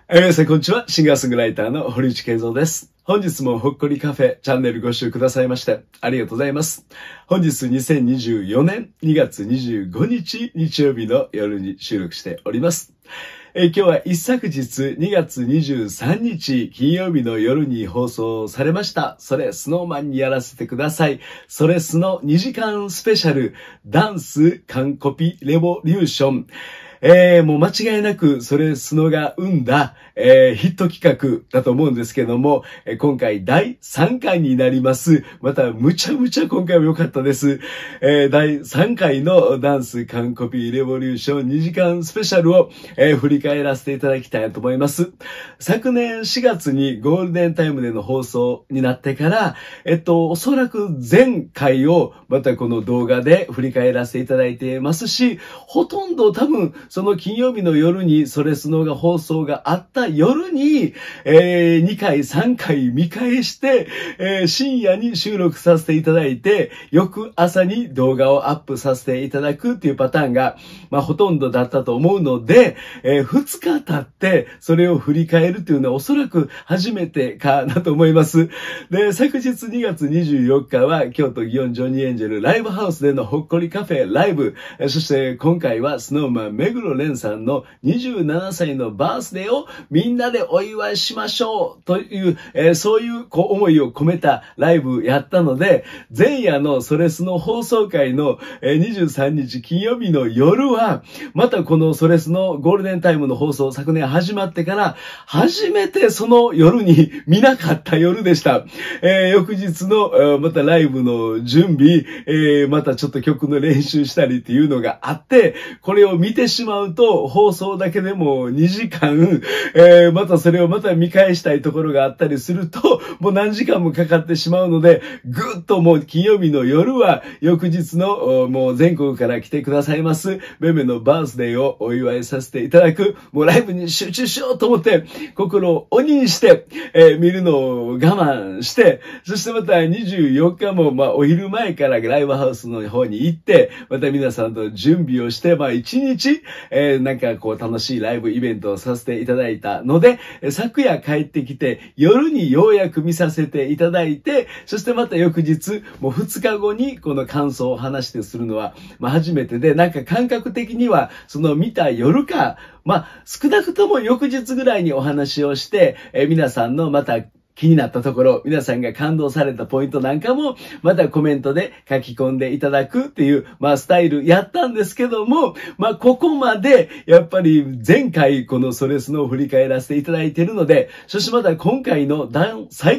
皆さんこんにちは。シンガーソングライターの堀内健三です。本日もほっこりカフェチャンネルご視聴くださいましてありがとうございます。本日2024年2月25日日曜日の夜に収録しております。今日は一昨日2月23日金曜日の夜に放送されました。それスノーマンにやらせてください。それスノ2時間スペシャルダンス完コピレボリューション。もう間違いなくそれスノが生んだ、ヒット企画だと思うんですけども、今回第3回になります。またむちゃむちゃ今回も良かったです。第3回のダンス完コピレボリューション2時間スペシャルを、振り返らせていただきたいと思います。昨年4月にゴールデンタイムでの放送になってから、おそらく全回をまたこの動画で振り返らせていただいてますし、ほとんど多分その金曜日の夜にそれスノが放送があった夜に、2回3回見返して、深夜に収録させていただいて、翌朝に動画をアップさせていただくっていうパターンが、ほとんどだったと思うので、2日経ってそれを振り返るっていうのはおそらく初めてかなと思います。で、昨日2月24日は京都祇園ジョニーエンジェルライブハウスでのほっこりカフェライブ、そして今回はスノーマン目黒蓮さんの27歳のバースデーをみんなでお祝いしましょうという、そういう思いを込めたライブやったので、前夜のそれスノ放送会の23日金曜日の夜は、またこのそれスノゴールデンタイムの放送昨年始まってから初めてその夜に見なかった夜でした。翌日のまたライブの準備、またちょっと曲の練習したりっていうのがあって、これを見てしまうと放送だけでも2時間、またそれをまた見返したいところがあったりすると、もう何時間もかかってしまうので、ぐっともう金曜日の夜は翌日のもう全国から来てくださいますメメのバースデーをお祝いさせていただく、もうライブに集中しようと思って心を鬼にして、見るのを我慢して、そしてまた24日もお昼前からライブハウスの方に行って、また皆さんと準備をして、1日、なんか楽しいライブイベントをさせていただいたので、昨夜帰ってきて夜にようやく見させていただいて、そしてまた翌日もう2日後にこの感想を話してするのは、初めてで、なんか感覚的にはその見た夜か、少なくとも翌日ぐらいにお話をして、皆さんのまた気になったところ、皆さんが感動されたポイントなんかも、またコメントで書き込んでいただくっていう、スタイルやったんですけども、ここまで、やっぱり前回このそれスノを振り返らせていただいているので、そしてまた今回の第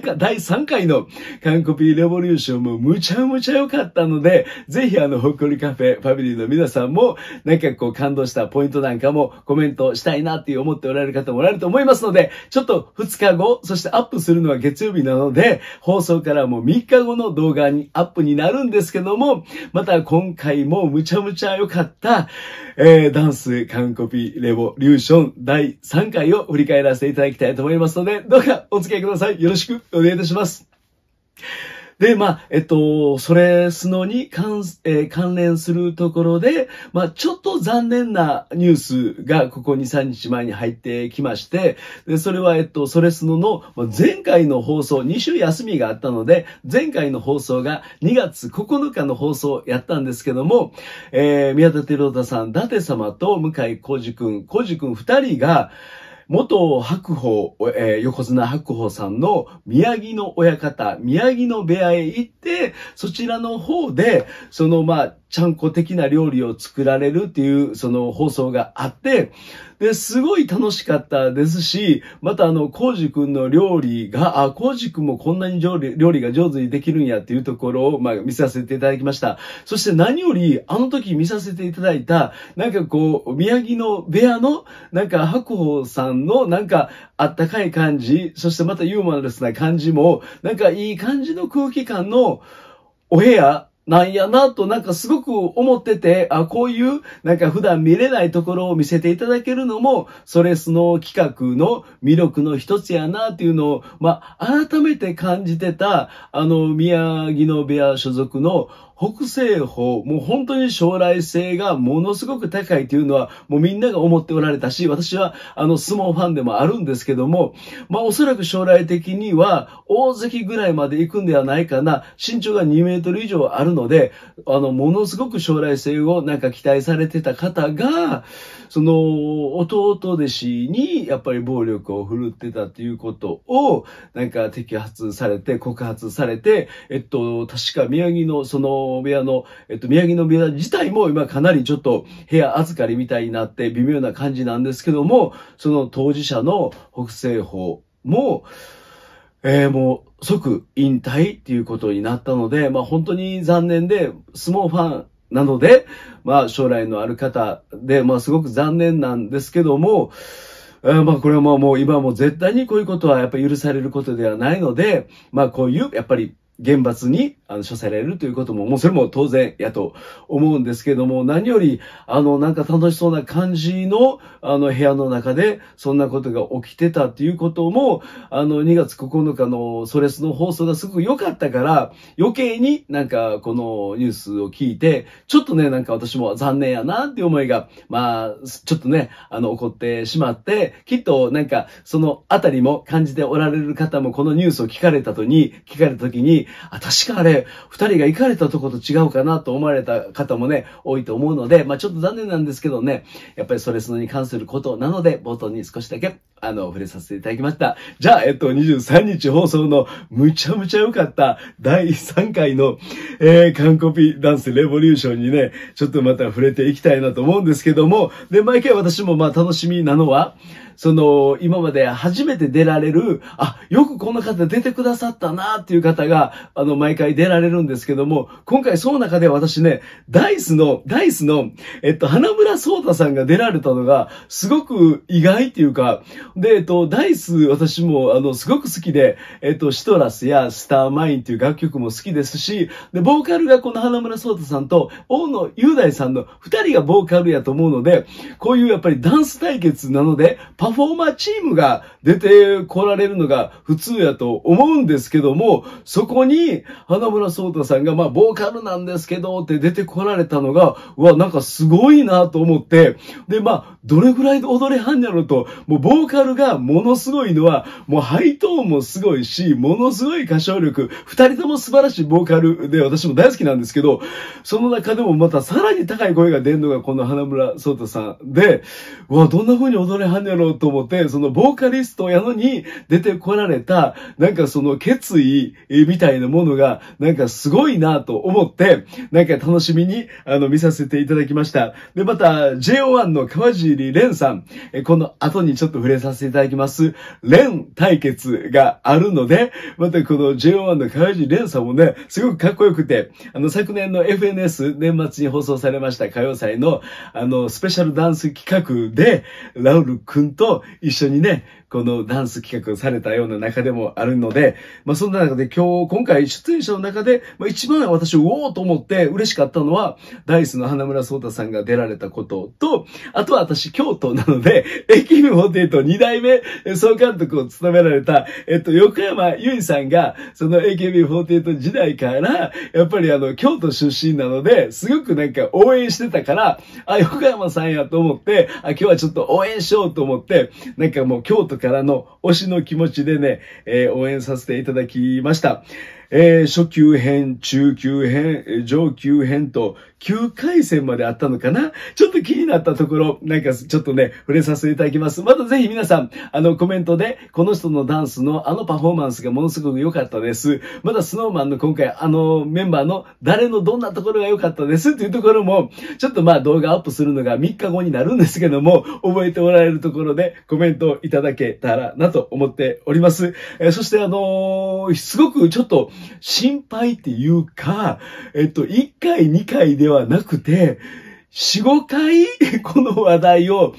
3回の完コピーレボリューションもむちゃむちゃ良かったので、ぜひほっこりカフェファミリーの皆さんも、なんか感動したポイントなんかもコメントしたいなって思っておられる方もおられると思いますので、ちょっと2日後、そしてアップするのは月曜日なので、放送からも3日後の動画にアップになるんですけども、また今回もむちゃむちゃ良かった、ダンス完コピレボリューション第3回を振り返らせていただきたいと思いますので、どうかお付き合いください。よろしくお願いいたします。で、それスノに関連するところで、ちょっと残念なニュースがここ2、3日前に入ってきまして、で、それはそれスノの前回の放送、2週休みがあったので、前回の放送が2月9日の放送やったんですけども、宮田照太さん、伊達様と向井浩二くん2人が、元白鵬、横綱白鵬さんの宮城の親方、宮城の部屋へ行って、そちらの方で、ちゃんこ的な料理を作られるっていう、放送があって、で、すごい楽しかったですし、またコウジ君の料理が、コウジ君もこんなに料理が上手にできるんやっていうところを、見させていただきました。そして何より、あの時見させていただいた、宮城の部屋の、白鵬さんの、あったかい感じ、そしてまたユーモラスな感じも、いい感じの空気感のお部屋、なんやなとすごく思ってて、こういう普段見れないところを見せていただけるのも、それスノ企画の魅力の一つやなっていうのを、改めて感じてた、宮城野部屋所属の北西方、もう本当に将来性がものすごく高いというのは、もうみんなが思っておられたし、私は相撲ファンでもあるんですけども、おそらく将来的には大関ぐらいまで行くんではないかな。身長が2メートル以上あるので、ものすごく将来性を期待されてた方が、その弟弟子にやっぱり暴力を振るってたっていうことを摘発されて告発されて、確か宮城のその部屋の宮城の部屋自体も今かなりちょっと部屋預かりみたいになって微妙な感じなんですけども、その当事者の北西方ももう即引退っていうことになったので、本当に残念で、相撲ファンなので、将来のある方で、すごく残念なんですけども、これはもう今も絶対にこういうことはやっぱり許されることではないので、こういうやっぱり厳罰に処せられるということも、もうそれも当然やと思うんですけども、何より楽しそうな感じの部屋の中でそんなことが起きてたっていうことも、2月9日のソレスの放送がすごく良かったから、余計にこのニュースを聞いて、ちょっとね、私も残念やなっていう思いが、ちょっとね、起こってしまって、きっとそのあたりも感じておられる方もこのニュースを聞かれた時に、確かあれ、二人が行かれたとこと違うかなと思われた方もね、多いと思うので、ちょっと残念なんですけどね、やっぱりソレスノに関することなので、冒頭に少しだけ、触れさせていただきました。じゃあ、23日放送のむちゃむちゃ良かった第3回の、完コピダンスレボリューションにね、ちょっとまた触れていきたいなと思うんですけども、で、毎回私も楽しみなのは、今まで初めて出られる、よくこの方出てくださったなっていう方が、毎回出られるんですけども、今回その中で私ね、ダイスの、花村聡太さんが出られたのが、すごく意外っていうか、で、ダイス私も、すごく好きで、シトラスやスターマインっていう楽曲も好きですし、で、ボーカルがこの花村聡太さんと、大野雄大さんの二人がボーカルやと思うので、こういうやっぱりダンス対決なので、パフォーマーチームが出てこられるのが普通やと思うんですけども、そこに花村聡太さんがボーカルなんですけどって出てこられたのが、すごいなと思って、で、どれぐらいで踊れはんやろと、もうボーカルがものすごいのは、もうハイトーンもすごいし、ものすごい歌唱力、二人とも素晴らしいボーカルで私も大好きなんですけど、その中でもまたさらに高い声が出るのがこの花村聡太さんで、どんな風に踊れはんやろうと思って、そのボーカリストやのに出てこられた、その決意みたいなものが、すごいなと思って、楽しみに見させていただきました。で、また JO1 の川尻蓮さん、この後にちょっと触れさせていただきます。蓮対決があるので、またこの JO1 の川尻蓮さんもね、すごくかっこよくて、昨年の FNS 年末に放送されました歌謡祭のスペシャルダンス企画で、ラウル君と一緒にね、このダンス企画をされたような中でもあるので、そんな中で今回出演者の中で、一番私うおーと思って嬉しかったのは、ダイスの花村聡太さんが出られたことと、あとは私京都なので、AKB48 2代目総監督を務められた、横山由依さんが、その AKB48 時代から、やっぱり京都出身なので、すごく応援してたから、横山さんやと思って、今日はちょっと応援しようと思って、もう京都からの推しの気持ちでね、応援させていただきました。初級編、中級編、上級編と9回戦まであったのかな。ちょっと気になったところ、ちょっとね、触れさせていただきます。またぜひ皆さん、コメントで、この人のダンスのパフォーマンスがものすごく良かったです。またスノーマンの今回、メンバーの誰のどんなところが良かったですっていうところも、ちょっと動画アップするのが3日後になるんですけども、覚えておられるところでコメントいただけたらなと思っております。そしてすごくちょっと心配っていうか、1回2回ではなくて、4、5回この話題を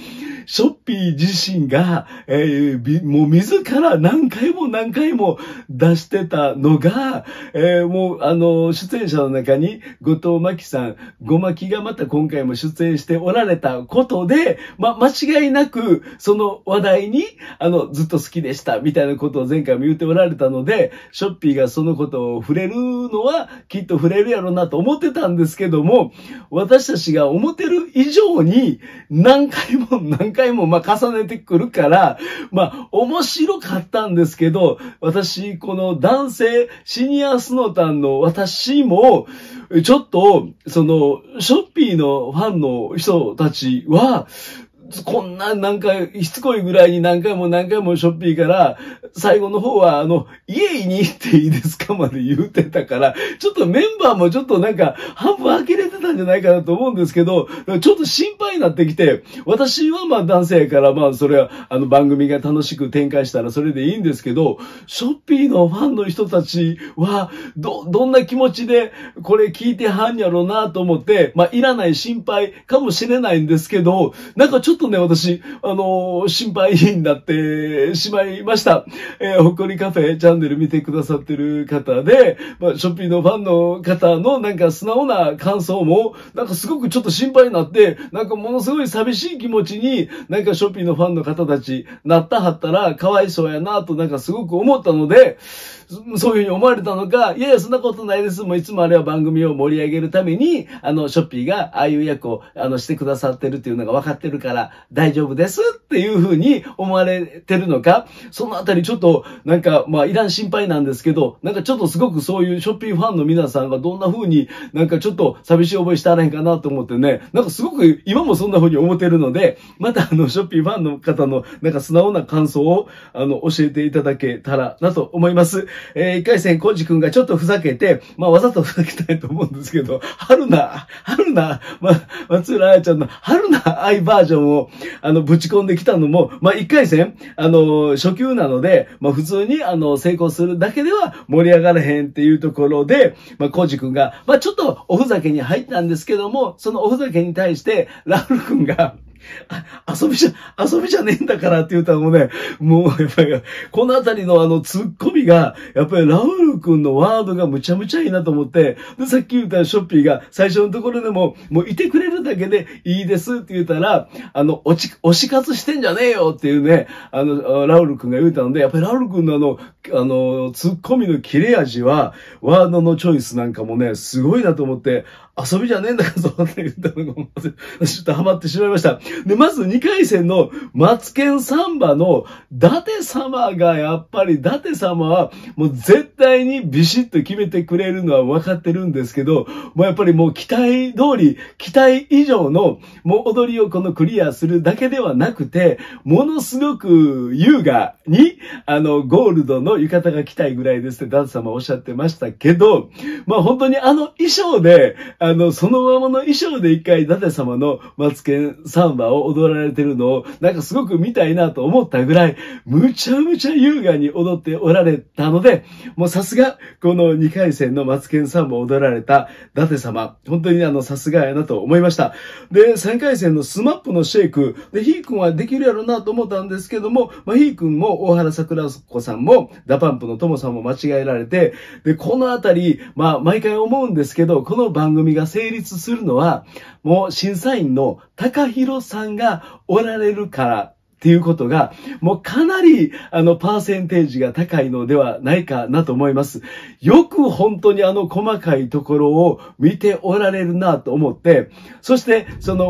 ショッピー自身が、もう自ら何回も何回も出してたのが、もう出演者の中に後藤真希さん、ごまきがまた今回も出演しておられたことで、間違いなくその話題に、ずっと好きでしたみたいなことを前回も言っておられたので、ショッピーがそのことを触れるのはきっと触れるやろうなと思ってたんですけども、私たちが思ってる以上に何回も何回も重ねてくるから、面白かったんですけど、私、この男性シニアスノタンの私も、ちょっと、ショッピーのファンの人たちは、こんなしつこいぐらいに何回も何回もショッピーから、最後の方は家に行っていいですかまで言ってたから、ちょっとメンバーもちょっと半分呆れてたんじゃないかなと思うんですけど、ちょっと心配になってきて、私は男性やからそれは番組が楽しく展開したらそれでいいんですけど、ショッピーのファンの人たちは、どんな気持ちでこれ聞いてはんやろうなと思って、いらない心配かもしれないんですけど、ちょっとね、私、心配になってしまいました。ほっこりカフェチャンネル見てくださってる方で、ショッピーのファンの方の素直な感想も、すごくちょっと心配になって、ものすごい寂しい気持ちに、ショッピーのファンの方たち、なったはったら、かわいそうやなとすごく思ったので、そういうふうに思われたのか、いやいや、そんなことないです。もういつもあれは番組を盛り上げるために、ショッピーがああいう役を、してくださってるっていうのが分かってるから大丈夫ですっていうふうに思われてるのか、そのあたりちょっと、いらん心配なんですけど、ちょっとすごくそういうショッピーファンの皆さんがどんなふうにちょっと寂しい思いしたらへんかなと思ってね、すごく今もそんなふうに思ってるので、またショッピーファンの方の素直な感想を、教えていただけたらなと思います。一回戦、コージ君がちょっとふざけて、わざとふざけたいと思うんですけど、春菜、松浦彩ちゃんの春菜愛バージョンを、ぶち込んできたのも、一回戦、初級なので、普通に、成功するだけでは盛り上がらへんっていうところで、コージ君が、ちょっとおふざけに入ったんですけども、そのおふざけに対して、ラウル君が、遊びじゃねえんだからって言ったのもね、もうやっぱり、このあたりのツッコミが、やっぱりラウル君のワードがむちゃむちゃいいなと思って、で、さっき言ったショッピーが最初のところでもういてくれるだけでいいですって言ったら、推し活してんじゃねえよっていうね、ラウル君が言ったので、やっぱりラウル君のツッコミの切れ味は、ワードのチョイスなんかもね、すごいなと思って、遊びじゃねえんだからそうって言ったのが、ちょっとハマってしまいました。で、まず2回戦のマツケンサンバの伊達様が、やっぱり伊達様はもう絶対にビシッと決めてくれるのは分かってるんですけど、もうやっぱりもう期待通り、期待以上のもう踊りをクリアするだけではなくて、ものすごく優雅に、ゴールドの浴衣が着たいぐらいですって伊達様おっしゃってましたけど、本当に衣装で、そのままの衣装で一回伊達様のマツケンサンバを踊られてるのをすごく見たいなと思ったぐらいむちゃむちゃ優雅に踊っておられたので、もうさすがこの2回戦のマツケンサンバを踊られた伊達様、本当にさすがやなと思いました。で、3回戦のスマップのシェイクで、ヒー君はできるやろなと思ったんですけども、ヒー君も大原桜子さんもダパンプのトモさんも間違えられて、で、このあたり毎回思うんですけど、この番組が成立するのはもう審査員の高弘さんがおられるからっていうことが、もうかなりパーセンテージが高いのではないかなと思います。よく本当に細かいところを見ておられるなと思って、そして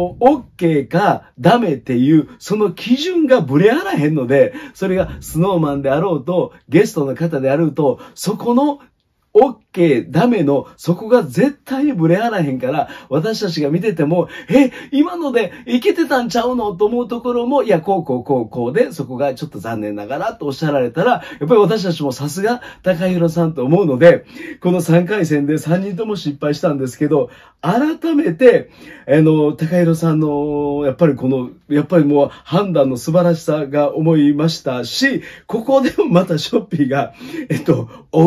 OK かダメっていうその基準がぶれあらへんので、それがスノーマンであろうとゲストの方であろうと、そこのOK、ダメの、そこが絶対にブレあらへんから、私たちが見てても、今のでいけてたんちゃうのと思うところも、いや、こうで、そこがちょっと残念ながらとおっしゃられたら、やっぱり私たちもさすが高弘さんと思うので、この3回戦で3人とも失敗したんですけど、改めて、高弘さんの、やっぱりもう判断の素晴らしさが思いましたし、ここでもまたショッピーが、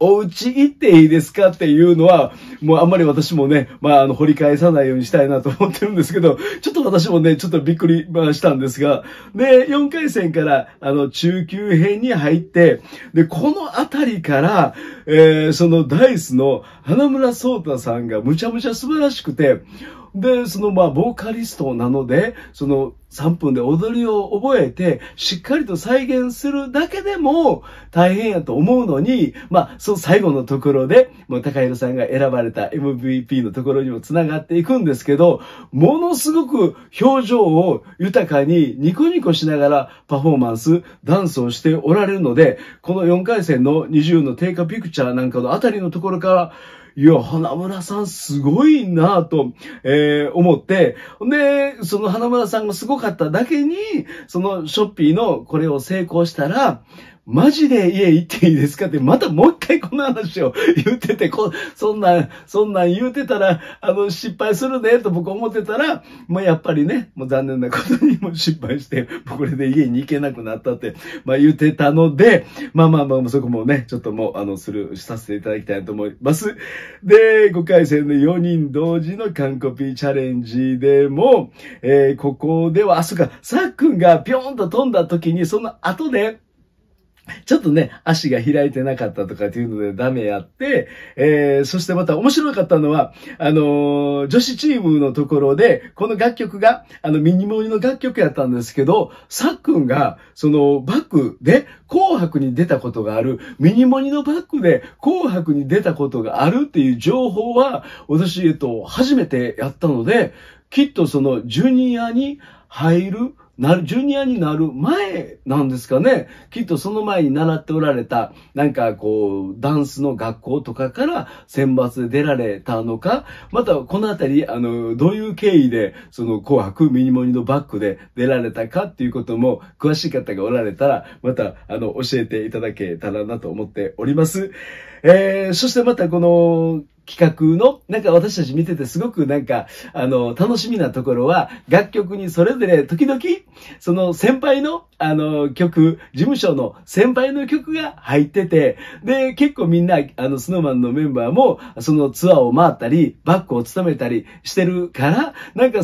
お家行っていいですかっていうのは、もうあんまり私もね、掘り返さないようにしたいなと思ってるんですけど、ちょっと私もね、ちょっとびっくりしたんですが、で、4回戦から、中級編に入って、で、このあたりから、そのダイスの花村想太さんがむちゃむちゃ素晴らしくて、で、ボーカリストなので、3分で踊りを覚えて、しっかりと再現するだけでも大変やと思うのに、その最後のところで、もう高弘さんが選ばれた MVP のところにも繋がっていくんですけど、ものすごく表情を豊かにニコニコしながらパフォーマンス、ダンスをしておられるので、この4回戦の20の定価ピクチャーなんかのあたりのところから、いや、花村さんすごいなぁと、思って、で、その花村さんがすごかっただけに、そのショッピーのこれを成功したら、マジで家行っていいですかって、またもう一回この話を言ってて、そんなん言うてたら、失敗するね、と僕思ってたら、やっぱりね、もう残念なことにも失敗して、これで家に行けなくなったって、言ってたので、そこもね、ちょっともう、スルーさせていただきたいと思います。で、5回戦で4人同時の完コピチャレンジでも、ここでは、さっくんがピョーンと飛んだ時に、その後で、ちょっとね、足が開いてなかったとかっていうのでダメやって、そしてまた面白かったのは、女子チームのところで、この楽曲が、ミニモニの楽曲やったんですけど、さっくんが、バックで紅白に出たことがある、ミニモニのバックで紅白に出たことがあるっていう情報は、私、初めてやったので、きっとジュニアに入る、ジュニアになる前なんですかね。きっとその前に習っておられた、ダンスの学校とかから選抜で出られたのか、またこのあたり、どういう経緯で、紅白ミニモニのバックで出られたかっていうことも、詳しい方がおられたら、また、教えていただけたらなと思っております。そしてまたこの、企画の、私たち見ててすごく楽しみなところは、楽曲にそれぞれ時々、その先輩の、曲、事務所の先輩の曲が入ってて、で、結構みんな、スノーマンのメンバーも、そのツアーを回ったり、バックを務めたりしてるから、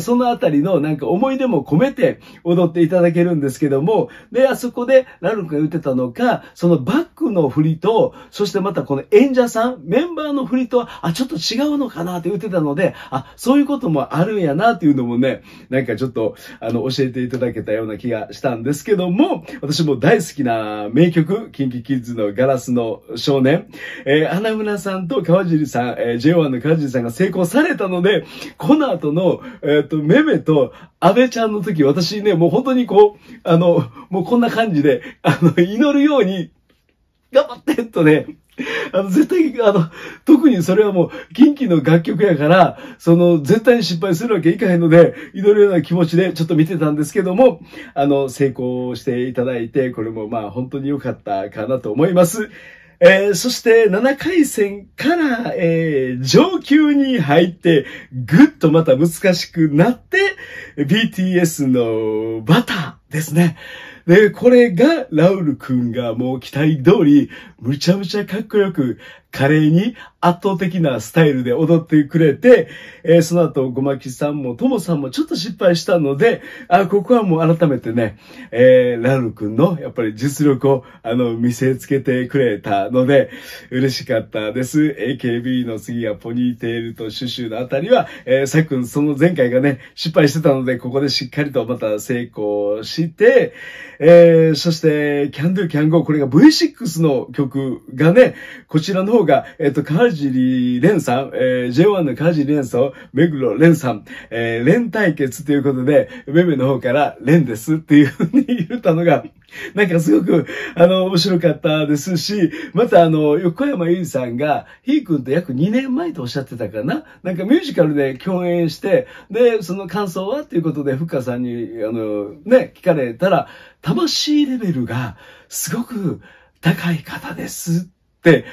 そのあたりの、思い出も込めて踊っていただけるんですけども、で、あそこで、ラルクが言ってたのか、そのバックの振りと、そしてまたこの演者さん、メンバーの振りと、ちょっと違うのかなって言ってたので、そういうこともあるんやなっていうのもね、ちょっと、教えていただけたような気がしたんですけども、私も大好きな名曲、キンキキッズのガラスの少年、花村さんと川尻さん、J1 の川尻さんが成功されたので、この後の、めめと安倍ちゃんの時、私ね、もう本当にもうこんな感じで、祈るように、頑張ってとね、絶対、特にそれはもう、キンキの楽曲やから、絶対に失敗するわけいかへんので、祈るような気持ちでちょっと見てたんですけども、成功していただいて、これも本当に良かったかなと思います。そして7回戦から、上級に入って、ぐっとまた難しくなって、BTS のバターですね。で、これが、ラウルくんがもう期待通り、むちゃむちゃかっこよく、華麗に圧倒的なスタイルで踊ってくれて、その後、ごまきさんもともさんもちょっと失敗したので、ここはもう改めてね、ラウルくんのやっぱり実力を、見せつけてくれたので、嬉しかったです。AKB の次がポニーテールとシュシュのあたりは、さっくんその前回がね、失敗してたので、ここでしっかりとまた成功して、そして、Can Do Can Go、これが V6 の曲がね、こちらの方が、川尻蓮さん、J1 の川尻蓮と目黒蓮さん、蓮対決ということで、めめの方から蓮ですっていう風に言ったのが、すごく、面白かったですし、また横山由依さんが、ひーくんと約2年前とおっしゃってたかな、ミュージカルで共演して、で、その感想はっていうことで、ふっかさんに、聞かれたら、魂レベルがすごく高い方ですって、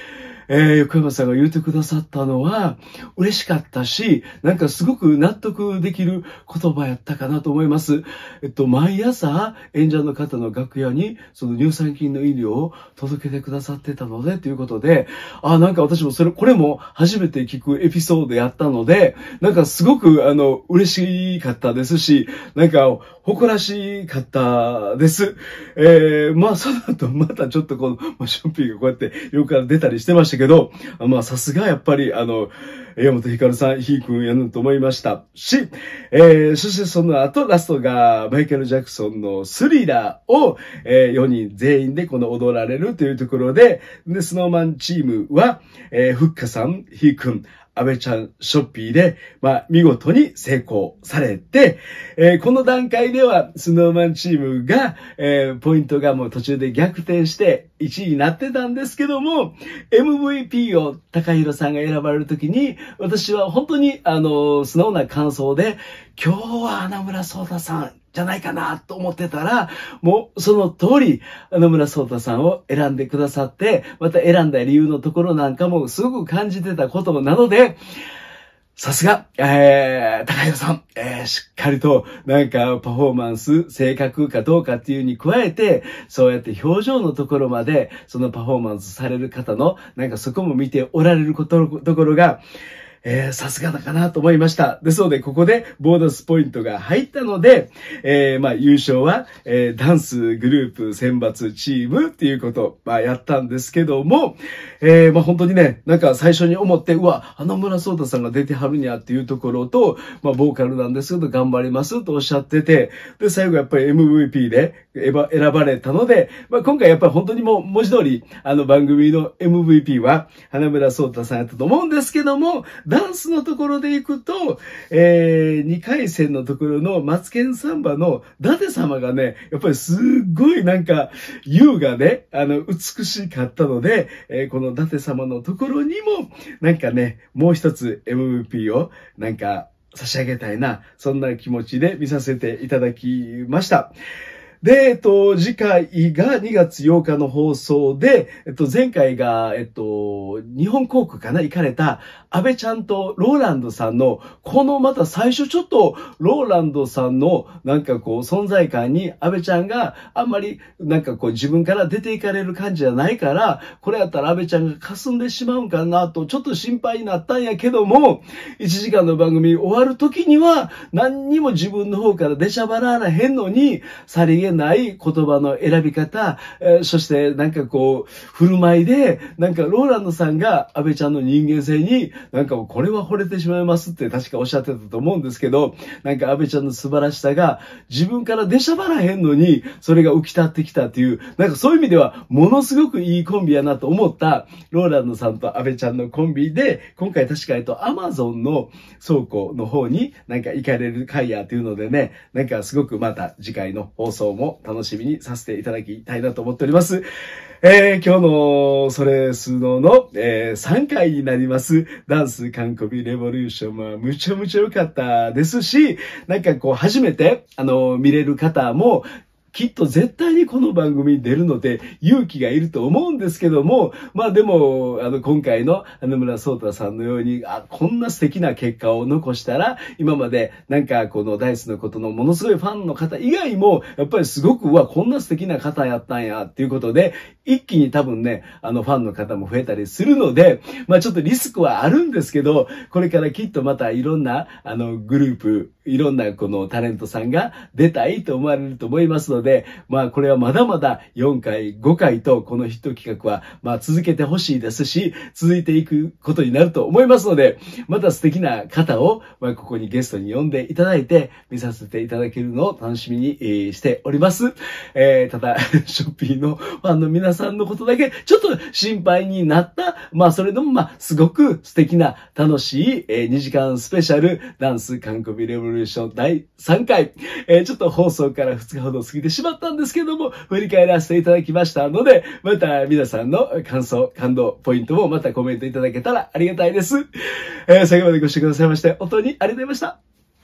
横山さんが言ってくださったのは嬉しかったし、なんかすごく納得できる言葉やったかなと思います。毎朝演者の方の楽屋にその乳酸菌の飲料を届けてくださってたのでということで、なんか私もこれも初めて聞くエピソードやったので、なんかすごく嬉しかったですし、なんか誇らしかったです。その後またちょっとこの、ショッピーがこうやって横から出たりしてましたけど、さすがやっぱり山本ひかるさん、ひーくんやなと思いましたし、そしてその後ラストがマイケル・ジャクソンのスリラーを、4人全員でこの踊られるというところで、スノーマンチームは、ふっかさん、ひーくん、安倍ちゃん、ショッピーで、見事に成功されて、この段階では、スノーマンチームが、ポイントがもう途中で逆転して1位になってたんですけども、MVP を高弘さんが選ばれるときに、私は本当に、素直な感想で、今日は花村想太さん、じゃないかなと思ってたら、もうその通り、野村壮太さんを選んでくださって、また選んだ理由のところなんかもすごく感じてたことなので、さすが、高弘さん、しっかりと、なんか、パフォーマンス、正確かどうかっていうに加えて、そうやって表情のところまで、そのパフォーマンスされる方の、なんかそこも見ておられるところが、さすがだかなと思いました。ですので、ここでボーナスポイントが入ったので、優勝は、ダンスグループ選抜チームっていうこと、やったんですけども、本当にね、なんか最初に思って、花村想太さんが出てはるにゃっていうところと、ボーカルなんですけど頑張りますとおっしゃってて、で、最後やっぱり MVP で選ばれたので、今回やっぱり本当にもう文字通り、番組の MVP は花村想太さんやったと思うんですけども、ダンスのところでいくと、2回戦のところのマツケンサンバの伊達様がね、やっぱりすっごいなんか、優がね、美しかったので、この伊達様のところにも、なんかね、もう一つ MVP をなんか差し上げたいな、そんな気持ちで見させていただきました。で、次回が2月8日の放送で、前回が、日本航空かな行かれた、安倍ちゃんとローランドさんの、このまた最初ちょっと、ローランドさんの、なんかこう、存在感に、安倍ちゃんがあんまり、なんかこう、自分から出ていかれる感じじゃないから、これやったら安倍ちゃんが霞んでしまうんかなと、ちょっと心配になったんやけども、1時間の番組終わる時には、何にも自分の方から出しゃばらへんのに、さりげない言葉の選び方、そしてなんかこう、振る舞いで、なんかローランドさんが安倍ちゃんの人間性に、なんかこれは惚れてしまいますって確かおっしゃってたと思うんですけど、なんか安倍ちゃんの素晴らしさが自分から出しゃばらへんのに、それが浮き立ってきたっていう、なんかそういう意味ではものすごくいいコンビやなと思ったローランドさんと安倍ちゃんのコンビで、今回確かアマゾンの倉庫の方になんか行かれる会やっていうのでね、なんかすごくまた次回の放送も楽しみにさせていただきたいなと思っております。今日のそれスノの、3回になりますダンス韓国レボリューションはむちゃむちゃ良かったですし、なんかこう初めて見れる方もきっと絶対にこの番組に出るので勇気がいると思うんですけども、でも、今回の花村想太さんのように、こんな素敵な結果を残したら、今までなんかこのダイスのことのものすごいファンの方以外も、やっぱりすごく、こんな素敵な方やったんや、っていうことで、一気に多分ね、ファンの方も増えたりするので、ちょっとリスクはあるんですけど、これからきっとまたいろんな、グループ、いろんなこのタレントさんが出たいと思われると思いますので、これはまだまだ4回、5回とこのヒット企画は、続けてほしいですし、続いていくことになると思いますので、また素敵な方を、ここにゲストに呼んでいただいて、見させていただけるのを楽しみに、しております。ただ、ショッピーのファンの皆さんのことだけ、ちょっと心配になった、それでもすごく素敵な、楽しい、2時間スペシャルダンス韓国レボリューション第3回、ちょっと放送から2日ほど過ぎてしまったんですけども、振り返らせていただきましたので、また皆さんの感想、感動、ポイントもまたコメントいただけたらありがたいです。最後までご視聴くださいまして、本当にありがとうございました。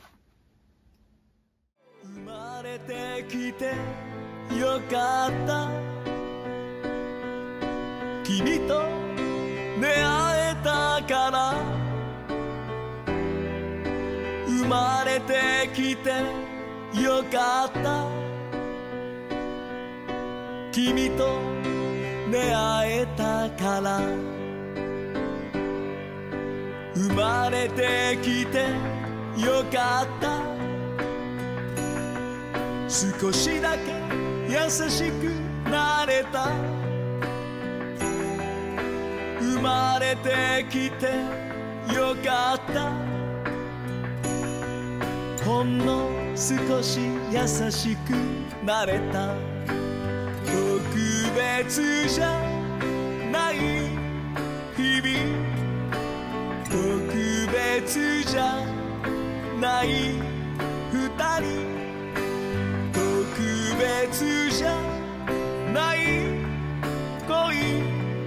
生まれてきてよかった。君とねてきてよかった。君と出会えたから。生まれてきてよかった。少しだけ優しくなれた。生まれてきてよかった。ほんの少し優しくなれた。特別じゃない日々、特別じゃない二人、特別じゃない恋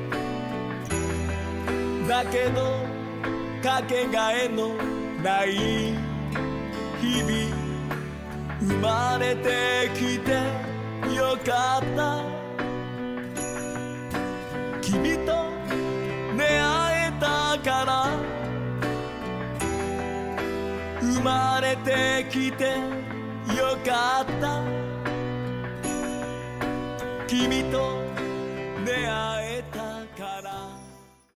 だけどかけがえのない日々。生まれてきてよかった。君と出会えたから。生まれてきてよかった。君と出会え